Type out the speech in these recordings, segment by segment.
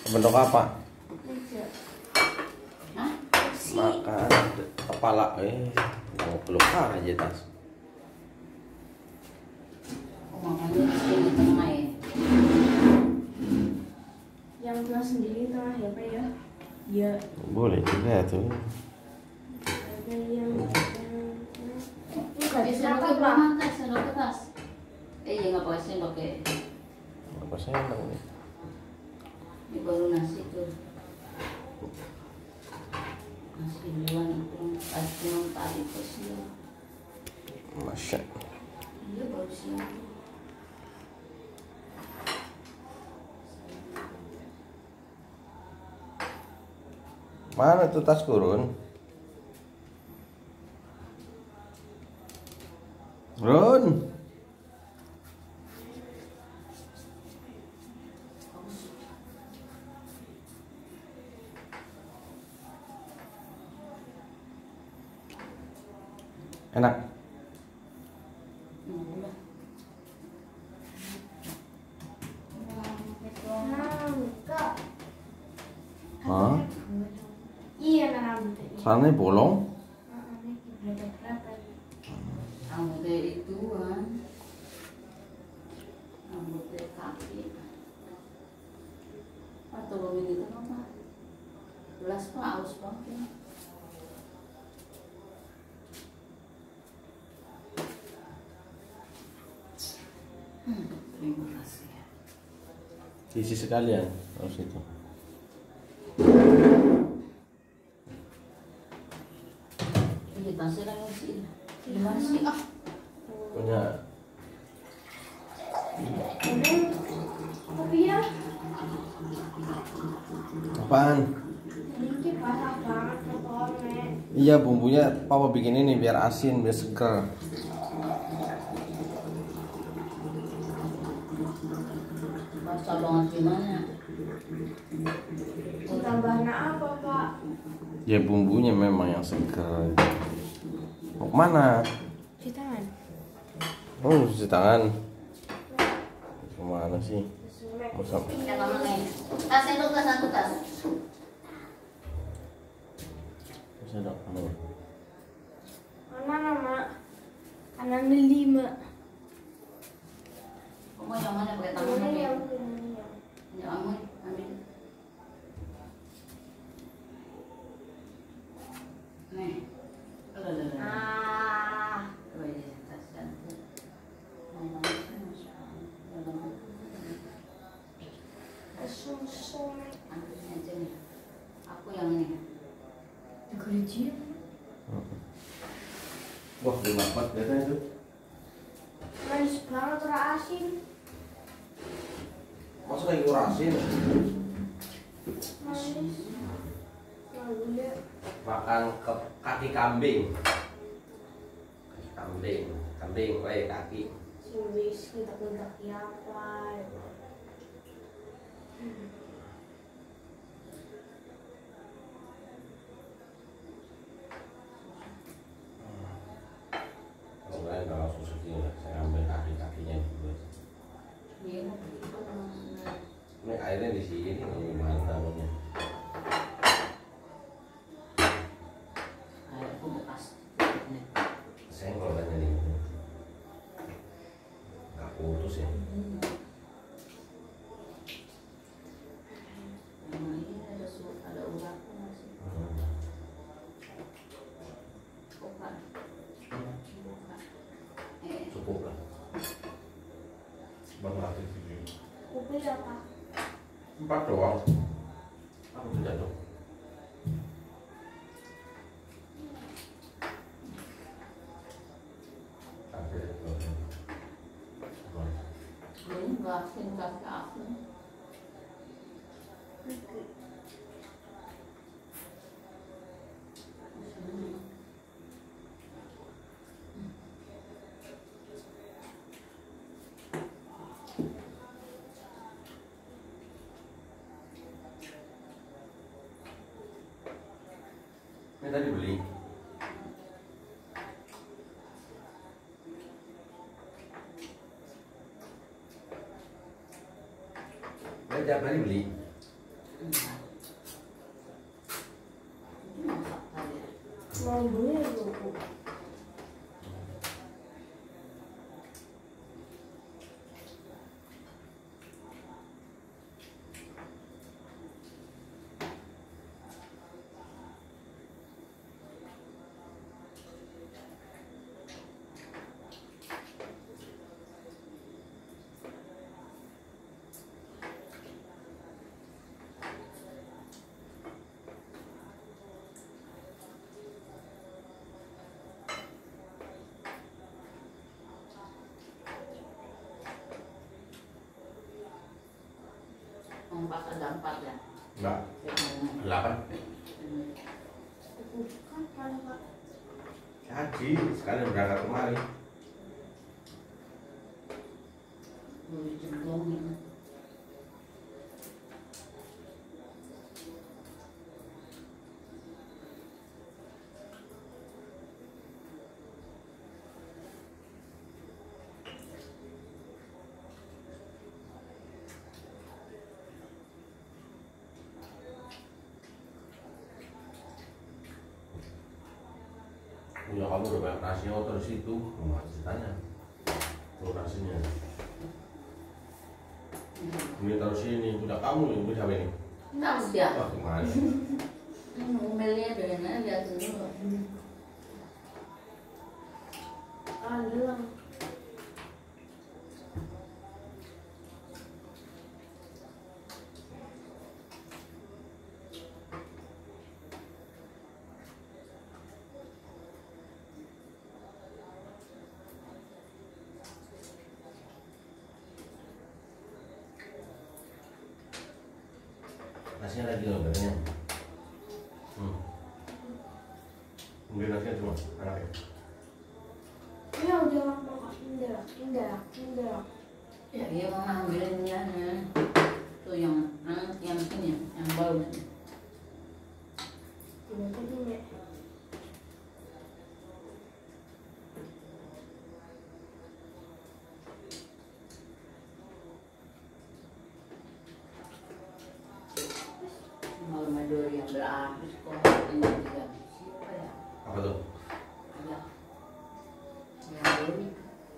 Bentuk apa? Hah? Makan kepala mau keluar aja tas. Oh, makannya di sini tengah ya. Yang kelas sendiri tengah ya Pak ya? Ya. Boleh juga tuh. Ada yang Eh, sendoknya belum makan, sendok ke tas. Iya nggak pakai sendok ya. Apa sendok nih? Ini baru nasi tuh. Nasi duluan itu cuma tadi pas siang. Masya. Iya baru siang. Mana tuh tas kurun? Run. Enak. Hah? Iya rambutnya. Sana bolong. Rambutnya itu kan. Rambutnya kaki. Atau belum gitu apa? Belas pak, aus banget. Terima kasih. Isi sekalian harus itu. Ini tasnya lagi sih. Gimana sih? Ah, Punya Tapi ya, apaan? ini parah banget kotornya. Iya, bumbunya papa bikin ini biar asin, biar seger. masa banget gimana? Tambahnya apa Pak? Ya bumbunya memang yang seger. Mau kemana? Cuci tangan. Oh, cuci tangan. Kemana sih? Masa Yang kamu nih. Tas itu tas satu tas. ada kamu? Mana nama? Kanan 5. Kamu yang mana pakai tangan Ini apa? yang Yang kamu ambil. Nih. Lalalala. ah, Coba ya tas satu. susu. Ambil aja nih. Aku yang ini. Kerja. Wah, dimapat biasanya itu. Manis banget rasa asin. Masa lagi kurasin? Manis. Lalunya Makan ke kaki kambing. Kaki kambing, kambing, kaki. siwis kita apa? Sebenarnya kalau susu ini saya ambil kaki-kakinya dulu. Iya. Ini airnya di sini gimana taruhnya? Aku bekas. Senggol kan jadi nggak putus ya. Ini ada uratnya masih. Bukan. Bukan. Cukup lah. Berlatih sih. Kopi apa? 4 doang. Aku sudah dong. Ini enggak singkat ke aku. Ini tadi beli. Tiap hari beli. Enggak. Itu masak tadi. Mau beli ya bu. Pas ada 4 ya. Enggak. 8. Bukan kalau Pak. Haji sekali berangkat kemari. Belum dicemplungin. Ya kamu udah banyak nasinya terus itu ceritanya tuh nasinya ini taruh sini udah kamu yang punya ini Enggak dia. wah gimana Ngomelnya dari mana lihat dulu. Alang. nasinya lagi loh katanya mungkin nasinya cuma anak ya Iya udah makan. Indah. Ya dia mau ambilinnya tuh yang ini yang bau nih. Tidak tadi nek. Malam Madura yang berarti kok ini juga siapa ya? apa tuh Ada yang Dewi.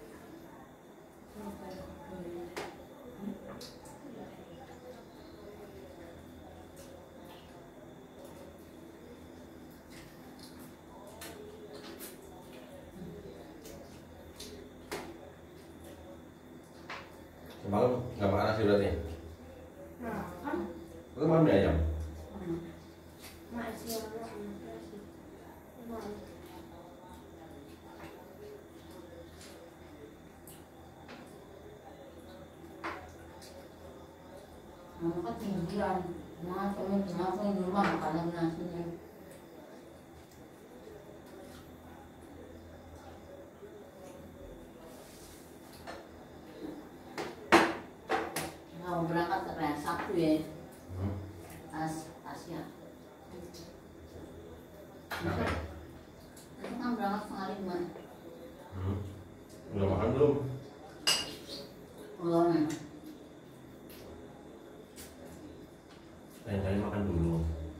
semalam nggak makan nasi berarti Nah kan itu malam mie ayam masih ada nasi. Emang. Mama kan tinggian, kenapa di rumah makan nasinya? Mau berangkat ke hari Sabtu ya, Tasya. kenapa ya? Itu kan berangkat setengah 5. Udah makan belum Belum. lain kali makan dulu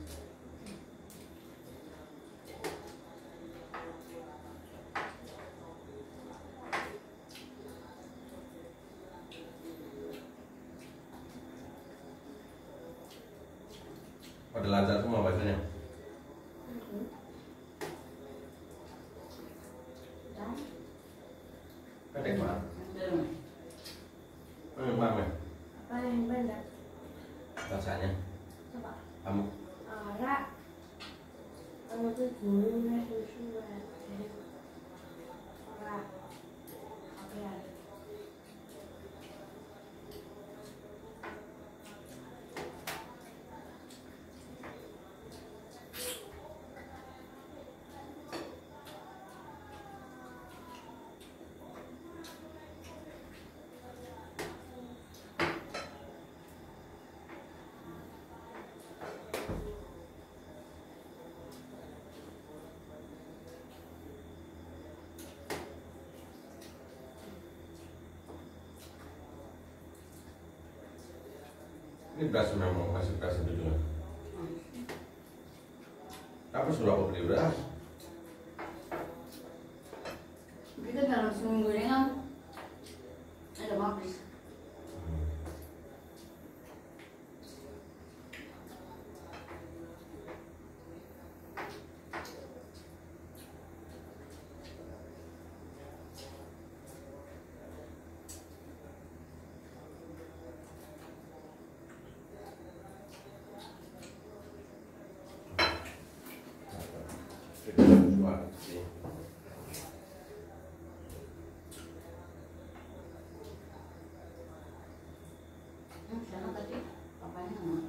pada lancar semua bacanya Dan pendek banget Belum. Mama apa yang benar? rasanya Coba. kamu Ara. Ano tuh guru na susu ya. Ara. Apa ya? Ini beras memang masih beras itu juga. Apa sudah aku beli beras? Kita dalam seminggu ini kan ada habis. Kita jual sih. Sana tadi papanya nggak.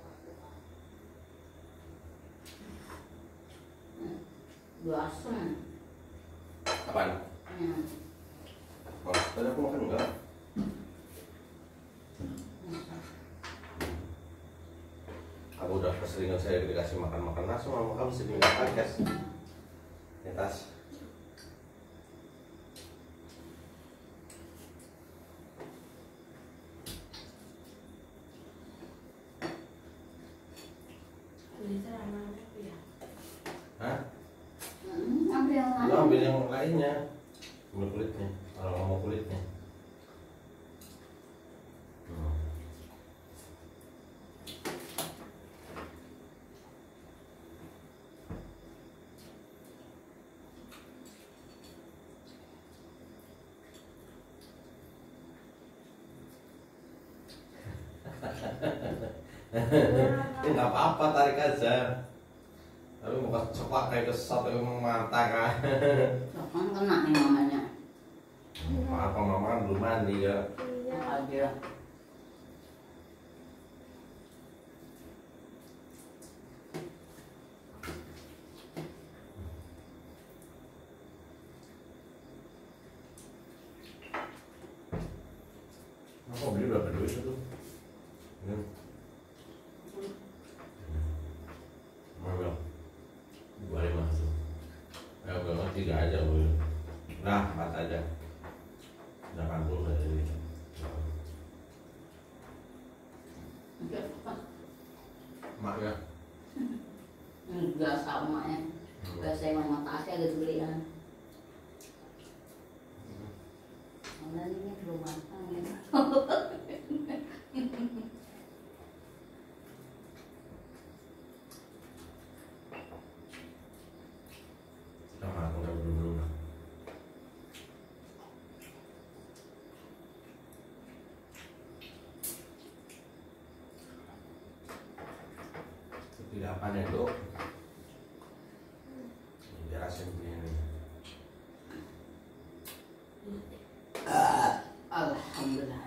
Dua asem. Apaan? Ya. Oh, tadi aku makan enggak? Aku udah keseringan saya dikasih makan langsung sama kamu sini nggak kaget. Netas. Kulitnya lama apa ya? Hah? Ambil yang Lu lain. ambil yang lainnya. Ambil kulitnya. Kalau nggak mau kulitnya. Ini nggak apa-apa, tarik aja. Tapi mau cepat kayak kesat emang mata kan. Kan kena nih mamanya. Apa mama kan belum mandi ya. Iya. Ada. Aku beli berapa duit itu? Ini. Mau bilang 25 tuh. Ya udah 3 aja gue. Nah, 4 aja. 80 aja jadi. Mak ya. Enggak sama ya. Biasa emang mata asli agak gede kan. Karena ini belum matang ya. Sama aku udah belum. Tidak apa nih dok? Biar asin begini. Alhamdulillah.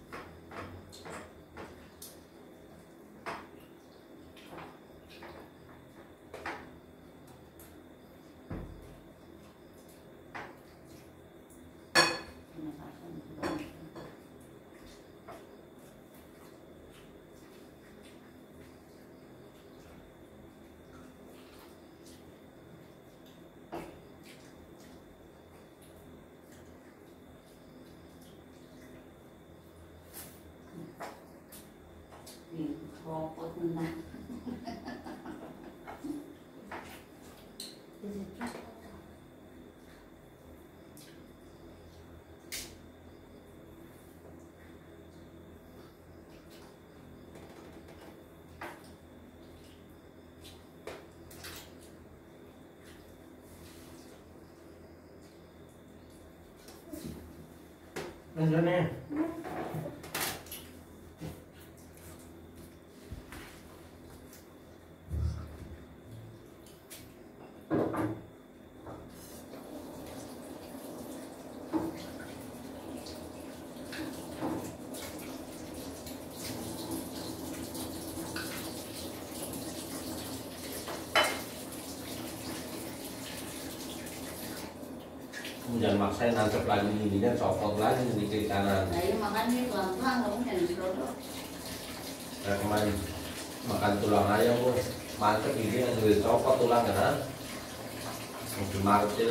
Rokok enggak. Di situ. Enggak nih. Jangan maksain nancep lagi ini kan copot lagi di kiri kanan. Nah, ini makan nih pelan-pelan, kamu jangan disedot. Kayak kemarin makan tulang ayam bos, mantep ini yang sudah copot tulangnya kan, mungkin martil.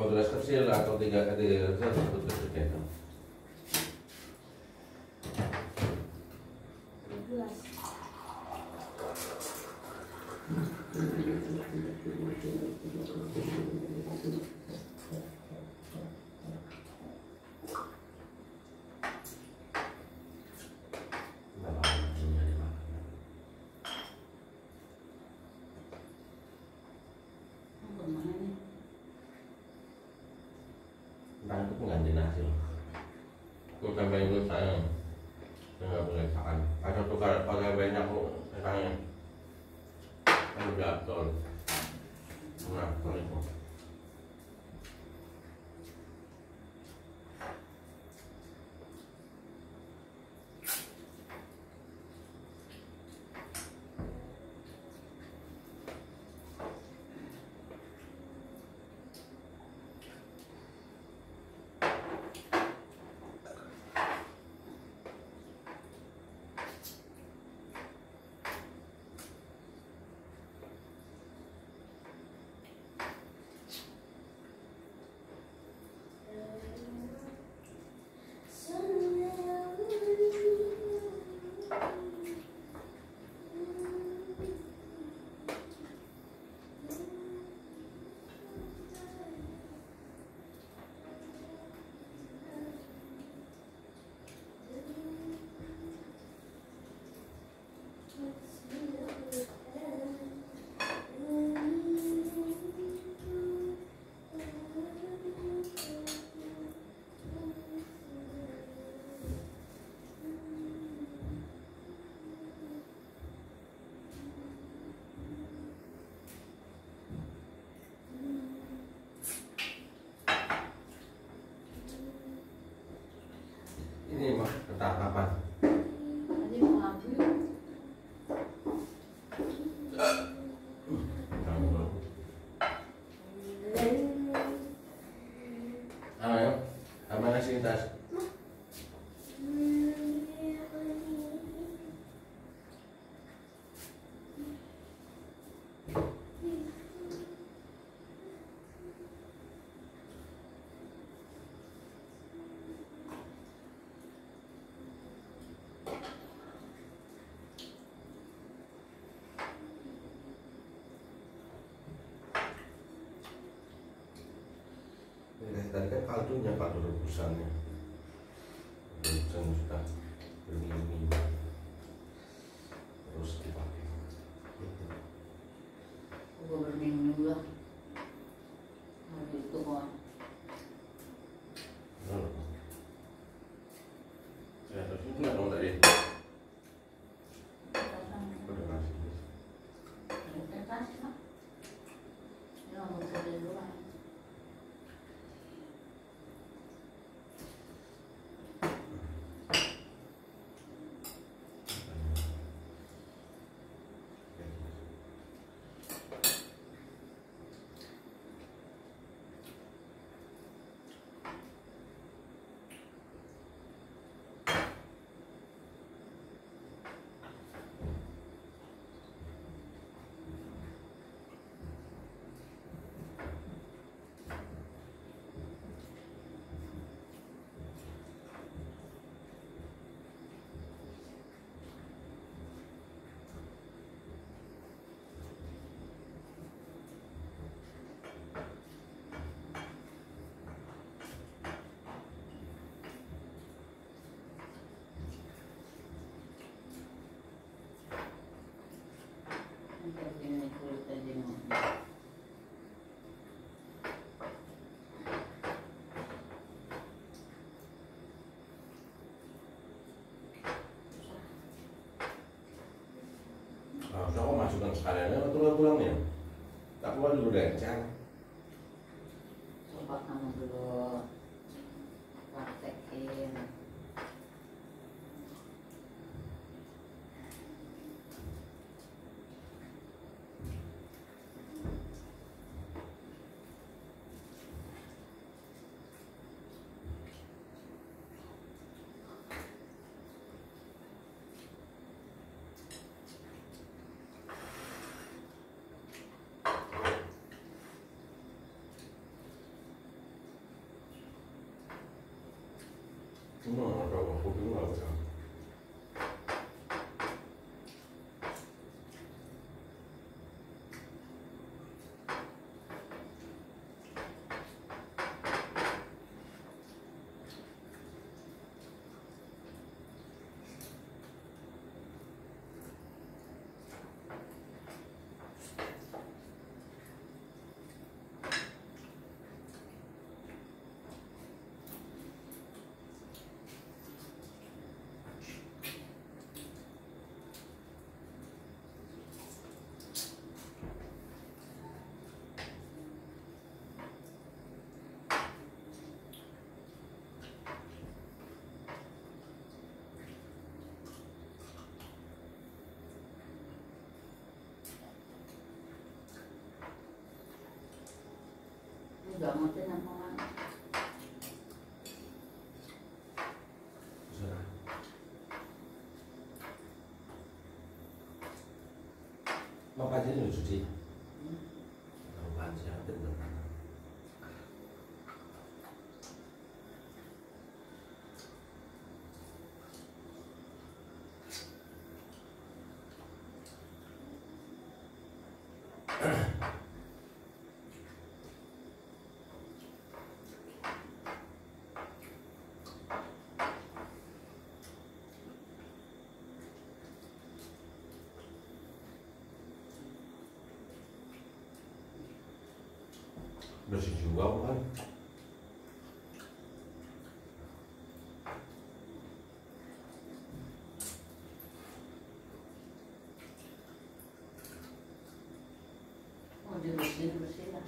Kalau gelas kecil atau tiga kecil satu kecil gitu. Gelas. Kemana nih? Entah itu pengganti nasi loh. Itu tempe itu saya nggak boleh makan. Ada tukar pakai banyak kok katanya. Kan udah betul. Nah, kalau itu. Ini mah ketangkapan. Tadi mau ambil. Ayo, sama nasi tas. Tadi kan kaldunya, kaldu rebusannya. Rebusan sudah berminggu-minggu terus dipakai. Gue berminggu lah. Hari itu kok. Ya, terus itu nggak dong tadi. Udah ngasih. Kasih pak. Ini mau kerja dulu kan. Ini kulit aja mau. Harusnya kok masukkan sekalian atau tulang-tulang ya? Tak keluar dulu deh, cang. Coba kamu dulu praktekin. Ada aku juga nggak. Udah mau tenang malam. Apa aja nih cuci? Apa aja bener. Bersih juga kan? Mau dibersihin lah.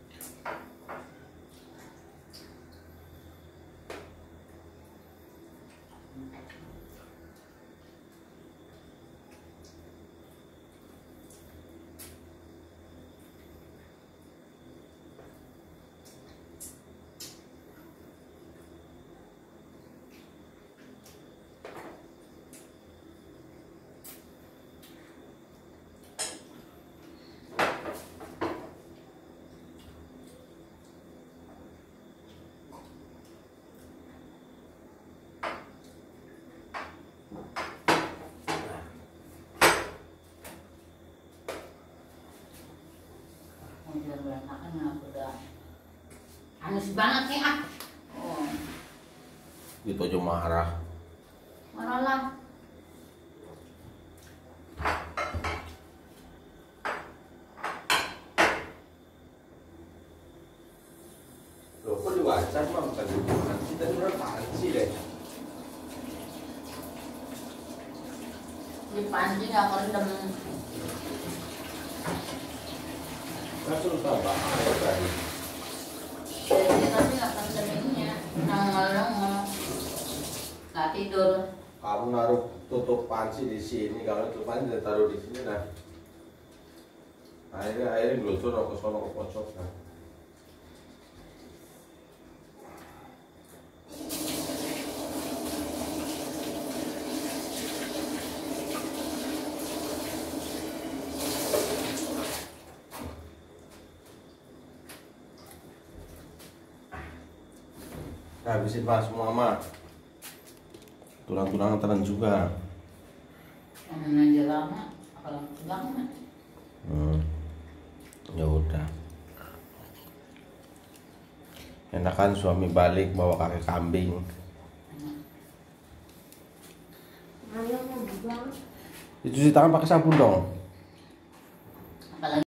Udah berantakan aku udah anus banget nih ah. Oh, Gitu aja marah. marah lah. Loh, kok diwajar mah bukan dibuat sih, tadi berapa sih deh? Di panci nggak kerendam. Langsung tambah air tadi. Jadi tapi nggak kerendam ininya. Nongol-nongol. Nggak tidur. Kamu naruh tutup panci di sini, kalau tutup panci dan taruh di sini nah. Airnya gelocor ke sono ke pojok nah. Habisin pas semua mah. Tulang-tulang telan juga. Yang aja lama, kalau tegang mah. Ya udah. Enakan suami balik bawa kakek kambing. Ayo mau buang. Dicuci tangan pakai sabun dong. Apalagi